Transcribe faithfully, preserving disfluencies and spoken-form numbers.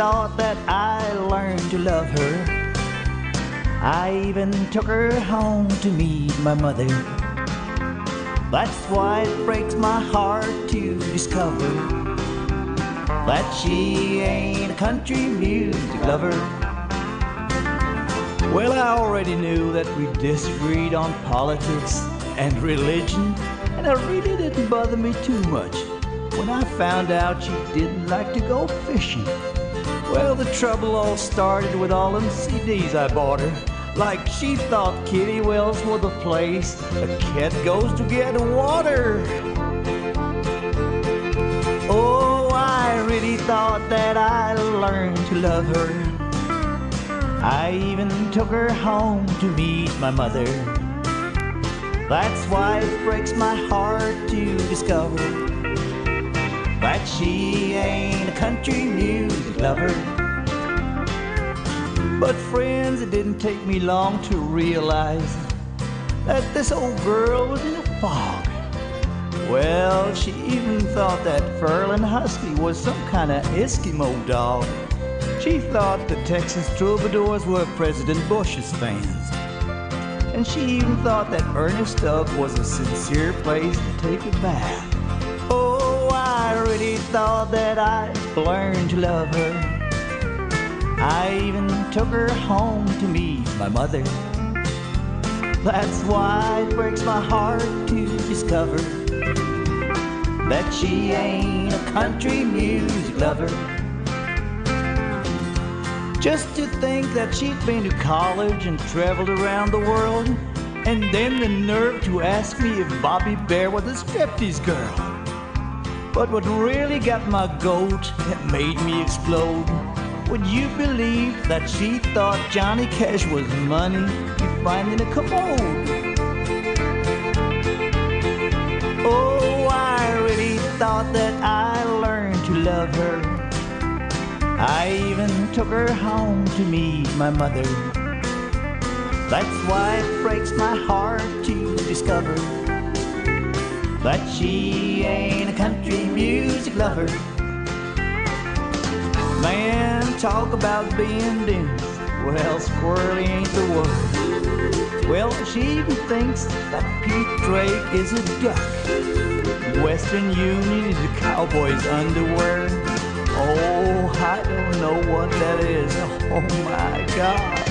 thought that I learned to love her. I even took her home to meet my mother. That's why it breaks my heart to discover that she ain't a country music lover. Well, I already knew that we disagreed on politics and religion, and it really didn't bother me too much when I found out she didn't like to go fishing. Well, the trouble all started with all them C Ds I bought her. Like she thought Kitty Wells was the place a cat goes to get water. Oh, I really thought that I learned to love her. I even took her home to meet my mother. That's why it breaks my heart to discover that she ain't a country music lover. But friends, it didn't take me long to realize that this old girl was in a fog. Well, she even thought that Furlin Husky was some kind of Eskimo dog. She thought the Texas Troubadours were President Bush's fans. And she even thought that Ernest Stubb was a sincere place to take a bath. Oh, I really thought that I learned to love her. I even took her home to meet my mother. That's why it breaks my heart to discover that she ain't a country music lover. Just to think that she'd been to college and traveled around the world, and then the nerve to ask me if Bobby Bear was a striptease girl. But what really got my goat, that made me explode, would you believe that she thought Johnny Cash was money you find in a commode? Oh, I really thought that I learned to love her. I even took her home to meet my mother. That's why it breaks my heart to discover that she ain't a country music lover. Man, talk about being dense. Well, squirrely ain't the word. Well, she even thinks that Pete Drake is a duck. Western Union is a cowboy's underwear. Oh, I don't know what that is. Oh my God.